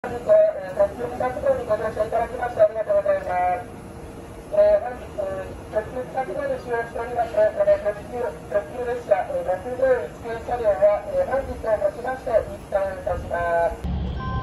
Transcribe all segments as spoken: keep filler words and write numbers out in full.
本日は特急北九号にご乗車いただきましてありがとうございます。えー、本日、特急北九号で使用しております、この特急、特急列車、ろくごいち系車両は、えー、本日をもちまして一旦いたします。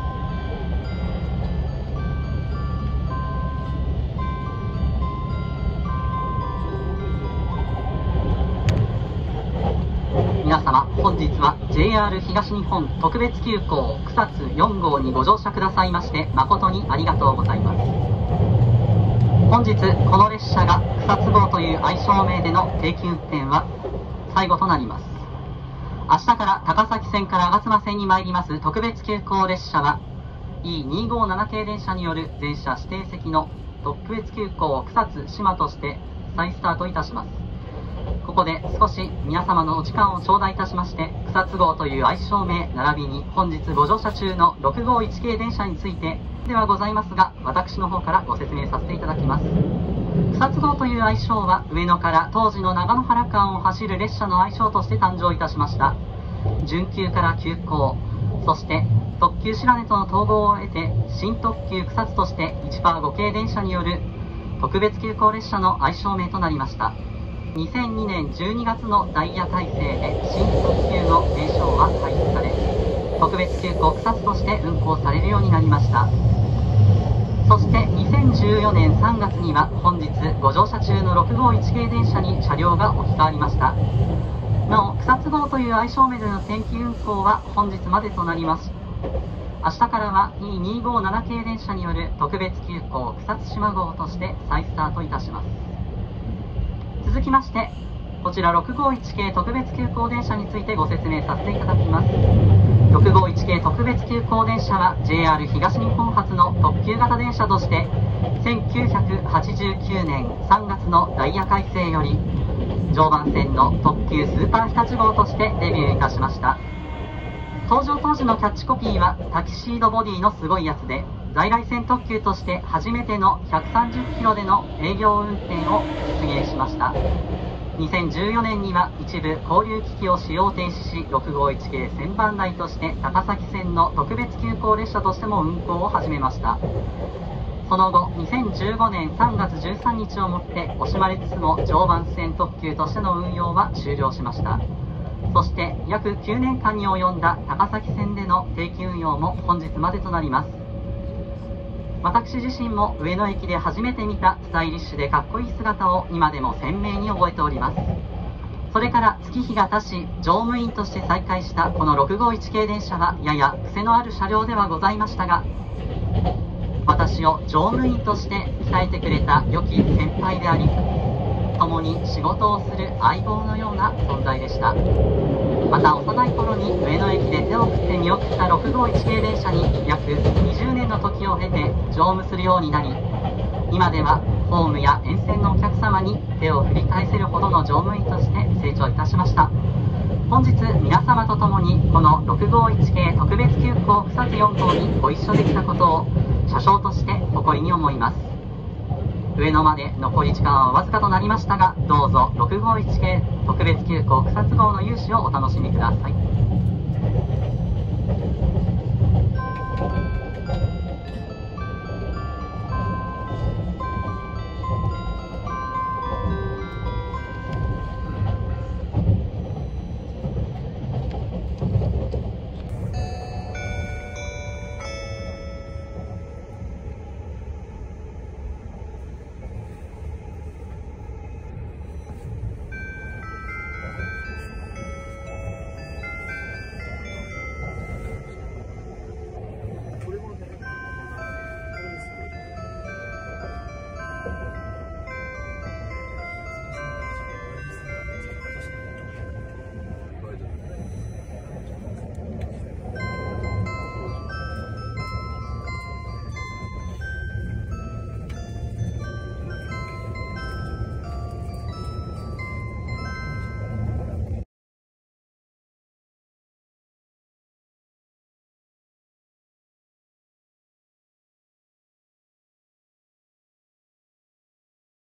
皆様、本日は ジェイアール 東日本特別急行草津よん号にご乗車くださいまして誠にありがとうございます。本日この列車が草津号という愛称名での定期運転は最後となります。明日から高崎線から吾妻線に参ります特別急行列車は イーにひゃくごじゅうなな 系電車による全車指定席の特別急行草津志摩として再スタートいたします。ここで少し皆様のお時間を頂戴いたしまして、草津号という愛称名並びに本日ご乗車中のろくごいち系電車についてではございますが、私の方からご説明させていただきます。草津号という愛称は上野から当時の長野原間を走る列車の愛称として誕生いたしました。準急から急行、そして特急しらねとの統合を得て新特急草津として いちパーご 系電車による特別急行列車の愛称名となりました。にせんにねんじゅうにがつのダイヤ改正で新特急の名称は廃止され、特別急行草津として運行されるようになりました。そしてにせんじゅうよねんさんがつには本日ご乗車中のろくごいち系電車に車両が置き換わりました。なお草津号という愛称名での定期運行は本日までとなります。明日からは イーにひゃくごじゅうなな 系電車による特別急行草津志摩号として再スタートいたします。続きまして、こちらろくごいち系特別急行電車についてご説明させていただきます。ろくごいち系特別急行電車は ジェイアール 東日本発の特急型電車としてせんきゅうひゃくはちじゅうきゅうねんさんがつのダイヤ改正より常磐線の特急スーパー日立号としてデビューいたしました。登場当時のキャッチコピーはタキシードボディのすごいやつで、在来線特急として初めてのひゃくさんじゅっキロでの営業運転を実現しました。にせんじゅうよねんには一部交流機器を使用停止し、ろくごいち系専番台として高崎線の特別急行列車としても運行を始めました。その後にせんじゅうごねんさんがつじゅうさんにちをもって惜しまれつつも常磐線特急としての運用は終了しました。そして約きゅうねんかんに及んだ高崎線での定期運用も本日までとなります。私自身も上野駅で初めて見たスタイリッシュでかっこいい姿を今でも鮮明に覚えております。それから月日が経ち乗務員として再開したこのろくごいち系電車はやや癖のある車両ではございましたが、私を乗務員として鍛えてくれた良き先輩であり、共に仕事をする相棒のような存在でした。また幼い頃に上野駅で手を振って見送ったろくごいち系電車に約にじゅうねんの時を経て乗務するようになり、今ではホームや沿線のお客様に手を振り返せるほどの乗務員として成長いたしました。本日皆様と共にこのろくごいち系特別急行草津よん号にご一緒できたことを車掌として誇りに思います。上野まで残り時間はわずかとなりましたが、どうぞろくごいち系特別急行草津号の雄姿をお楽しみください。